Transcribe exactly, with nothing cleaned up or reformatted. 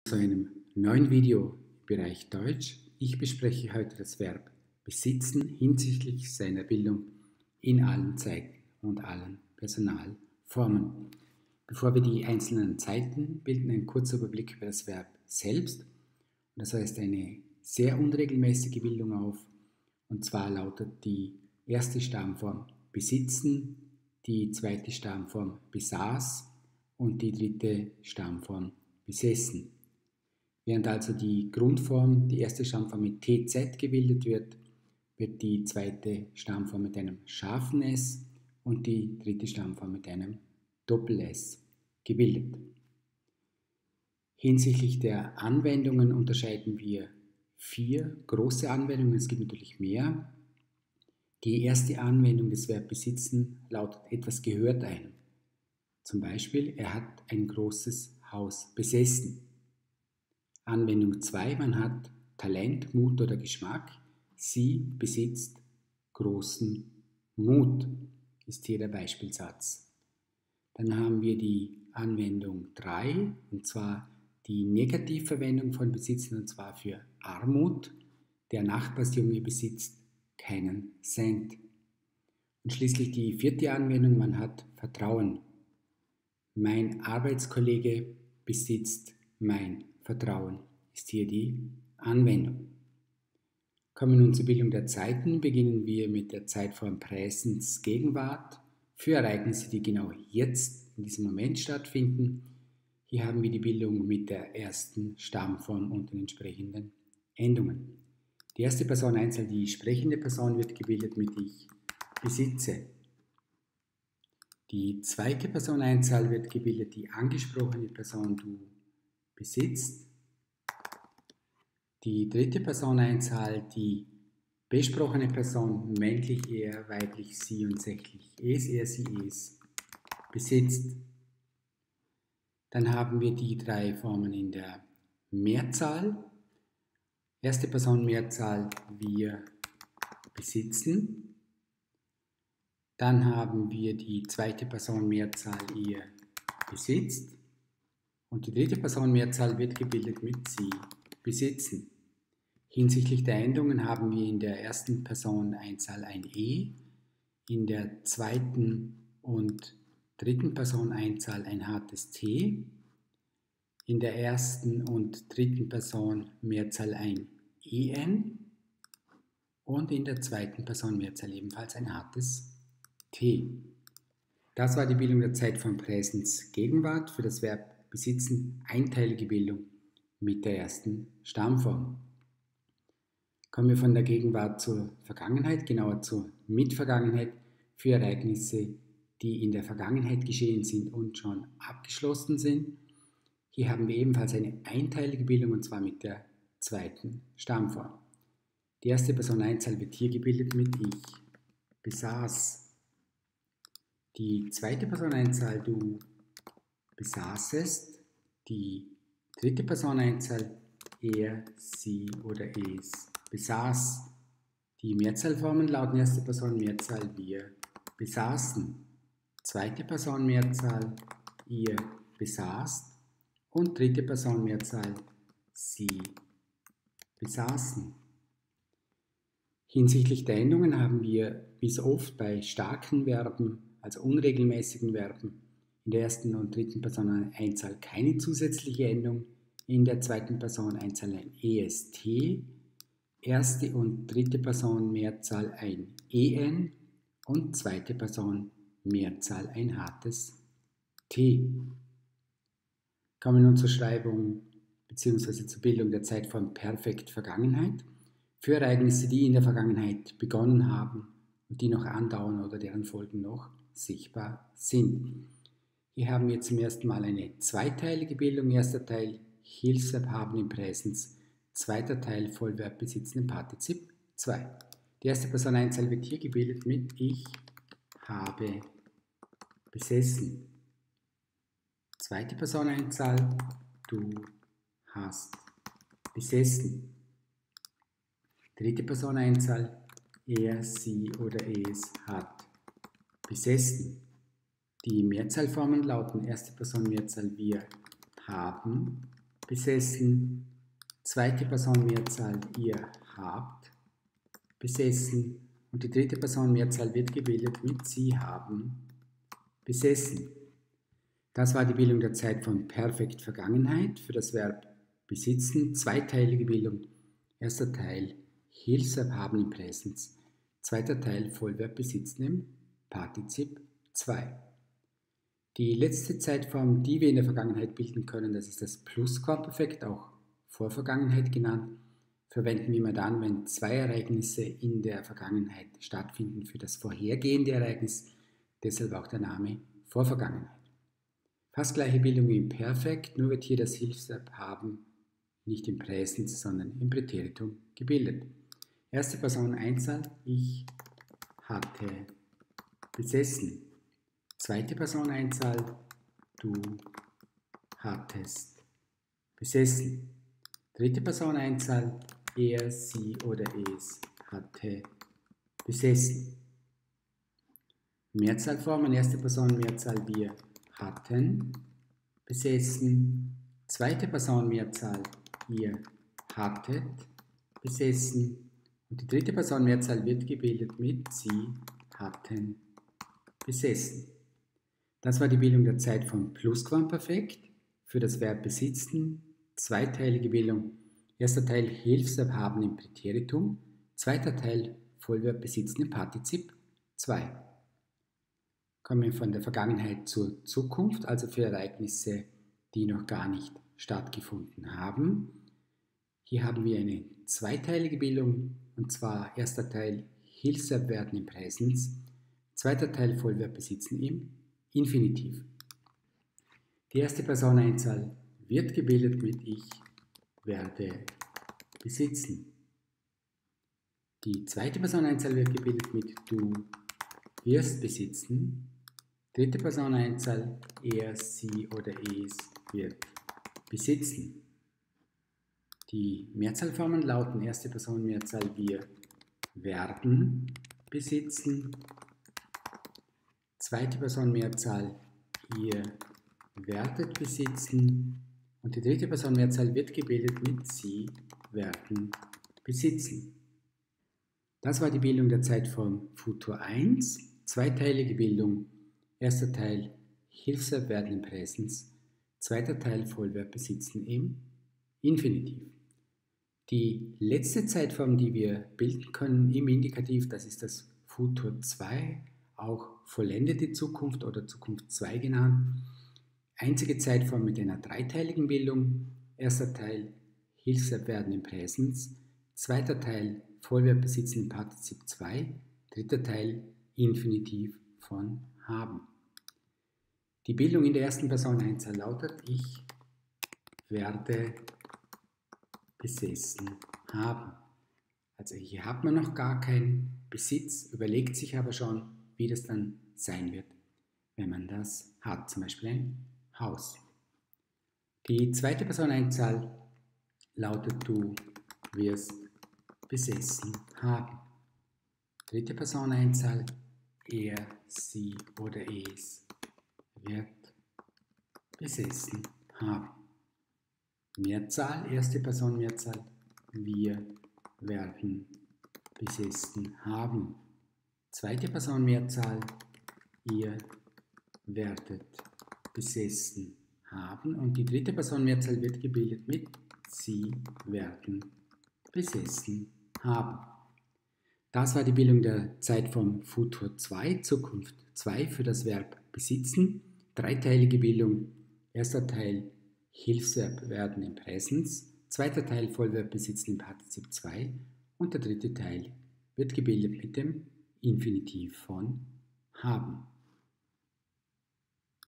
zu einem neuen Video im Bereich Deutsch. Ich bespreche heute das Verb besitzen hinsichtlich seiner Bildung in allen Zeiten und allen Personalformen. Bevor wir die einzelnen Zeiten bilden, ein kurzer Überblick über das Verb selbst. Das heißt eine sehr unregelmäßige Bildung auf, und zwar lautet die erste Stammform besitzen, die zweite Stammform besaß und die dritte Stammform besessen. Während also die Grundform, die erste Stammform mit T Z gebildet wird, wird die zweite Stammform mit einem scharfen S und die dritte Stammform mit einem Doppel-S gebildet. Hinsichtlich der Anwendungen unterscheiden wir vier große Anwendungen, es gibt natürlich mehr. Die erste Anwendung des Verbs besitzen lautet, etwas gehört einem. Zum Beispiel, er hat ein großes Haus besessen. Anwendung zwei, man hat Talent, Mut oder Geschmack. Sie besitzt großen Mut, ist hier der Beispielsatz. Dann haben wir die Anwendung drei, und zwar die Negativverwendung von besitzen, und zwar für Armut. Der Nachbarsjunge besitzt keinen Cent. Und schließlich die vierte Anwendung, man hat Vertrauen. Mein Arbeitskollege besitzt mein Vertrauen, ist hier die Anwendung. Kommen wir nun zur Bildung der Zeiten, beginnen wir mit der Zeitform Präsens Gegenwart für Ereignisse, die genau jetzt in diesem Moment stattfinden. Hier haben wir die Bildung mit der ersten Stammform und den entsprechenden Endungen. Die erste Person Einzahl, die sprechende Person, wird gebildet mit ich besitze. Die zweite Person Einzahl wird gebildet, die angesprochene Person du besitzt. Die dritte Person Einzahl, die besprochene Person, männlich er, weiblich sie und sächlich es, er, sie, es, besitzt. Dann haben wir die drei Formen in der Mehrzahl. Erste Person Mehrzahl, wir besitzen. Dann haben wir die zweite Person Mehrzahl, ihr besitzt. Und die dritte Person Mehrzahl wird gebildet mit sie besitzen. Hinsichtlich der Endungen haben wir in der ersten Person Einzahl ein E, in der zweiten und dritten Person Einzahl ein hartes T, in der ersten und dritten Person Mehrzahl ein En und in der zweiten Person Mehrzahl ebenfalls ein hartes T. Das war die Bildung der Zeitform Präsens Gegenwart für das Verb besitzen, einteilige Bildung mit der ersten Stammform. Kommen wir von der Gegenwart zur Vergangenheit, genauer zur Mitvergangenheit für Ereignisse, die in der Vergangenheit geschehen sind und schon abgeschlossen sind. Hier haben wir ebenfalls eine einteilige Bildung, und zwar mit der zweiten Stammform. Die erste Person Einzahl wird hier gebildet mit ich besaß. Die zweite Person Einzahl du besaßest. Die dritte Person Einzahl er, sie oder es besaß. Die Mehrzahlformen lauten erste Person Mehrzahl wir besaßen. Zweite Person Mehrzahl ihr besaßt. Und dritte Person Mehrzahl sie besaßen. Hinsichtlich der Endungen haben wir wie so oft bei starken Verben, also unregelmäßigen Verben, in der ersten und dritten Person Einzahl keine zusätzliche Endung, in der zweiten Person Einzahl ein est, erste und dritte Person Mehrzahl ein en und zweite Person Mehrzahl ein hartes T. Kommen wir nun zur Schreibung bzw. zur Bildung der Zeitform Perfekt Vergangenheit für Ereignisse, die in der Vergangenheit begonnen haben und die noch andauern oder deren Folgen noch sichtbar sind. Hier haben wir zum ersten Mal eine zweiteilige Bildung. Erster Teil Hilfsverb haben im Präsens, zweiter Teil Vollverb besitzen im Partizip zwei. Die erste Person Einzahl wird hier gebildet mit ich habe besessen. Zweite Person Einzahl du hast besessen. Dritte Person Einzahl er, sie oder es hat besessen. Die Mehrzahlformen lauten erste Person Mehrzahl wir haben besessen, zweite Person Mehrzahl, ihr habt, besessen und die dritte Person Mehrzahl wird gebildet mit sie haben, besessen. Das war die Bildung der Zeit von Perfekt Vergangenheit für das Verb besitzen, zweiteilige Bildung. Erster Teil Hilfsverb haben im Präsens, zweiter Teil Vollverb besitzen im Partizip zwei. Die letzte Zeitform, die wir in der Vergangenheit bilden können, das ist das Plusquamperfekt, auch Vorvergangenheit genannt, verwenden wir immer dann, wenn zwei Ereignisse in der Vergangenheit stattfinden für das vorhergehende Ereignis, deshalb auch der Name Vorvergangenheit. Fast gleiche Bildung wie im Perfekt, nur wird hier das Hilfsverb haben nicht im Präsens, sondern im Präteritum gebildet. Erste Person Einzahl, ich hatte besessen. Zweite Person Einzahl, du hattest besessen. Dritte Person Einzahl, er, sie oder es hatte besessen. Mehrzahlformen, erste Person Mehrzahl, wir hatten besessen. Zweite Person Mehrzahl, ihr hattet besessen. Und die dritte Person Mehrzahl wird gebildet mit sie hatten besessen. Das war die Bildung der Zeit von Plusquamperfekt für das Verb besitzen, zweiteilige Bildung. Erster Teil Hilfsverb haben im Präteritum, zweiter Teil Vollverb besitzen im Partizip zwei. Kommen wir von der Vergangenheit zur Zukunft, also für Ereignisse, die noch gar nicht stattgefunden haben. Hier haben wir eine zweiteilige Bildung, und zwar erster Teil Hilfsverb werden im Präsens, zweiter Teil Vollverb besitzen im Infinitiv. Die erste Person Einzahl wird gebildet mit ich werde besitzen. Die zweite Person Einzahl wird gebildet mit du wirst besitzen. Dritte Person Einzahl er, sie oder es wird besitzen. Die Mehrzahlformen lauten erste Person Mehrzahl wir werden besitzen. Zweite Person Mehrzahl, ihr werdet besitzen und die dritte Person Mehrzahl wird gebildet mit sie werden besitzen. Das war die Bildung der Zeitform Futur eins, zweiteilige Bildung, erster Teil Hilfsverb werden im Präsens, zweiter Teil Vollverb besitzen im Infinitiv. Die letzte Zeitform, die wir bilden können im Indikativ, das ist das Futur zwei, auch vollendete Zukunft oder Zukunft zwei genannt. Einzige Zeitform mit einer dreiteiligen Bildung. Erster Teil Hilfsverb werden im Präsens, zweiter Teil Vollverb besitzen im Partizip zwei, dritter Teil Infinitiv von haben. Die Bildung in der ersten Person Einzahl lautet ich werde besessen haben. Also hier hat man noch gar keinen Besitz, überlegt sich aber schon, wie das dann sein wird, wenn man das hat, zum Beispiel ein Haus. Die zweite Person Einzahl lautet du wirst besessen haben. Dritte Person Einzahl er, sie oder es wird besessen haben. Mehrzahl, erste Person Mehrzahl, wir werden besessen haben. Zweite Person Mehrzahl, ihr werdet besessen haben. Und die dritte Person Mehrzahl wird gebildet mit sie werden besessen haben. Das war die Bildung der Zeitform Futur zwei, Zukunft zwei für das Verb besitzen. Dreiteilige Bildung, erster Teil Hilfsverb werden im Präsens, zweiter Teil Vollverb besitzen im Partizip zwei und der dritte Teil wird gebildet mit dem Infinitiv von haben.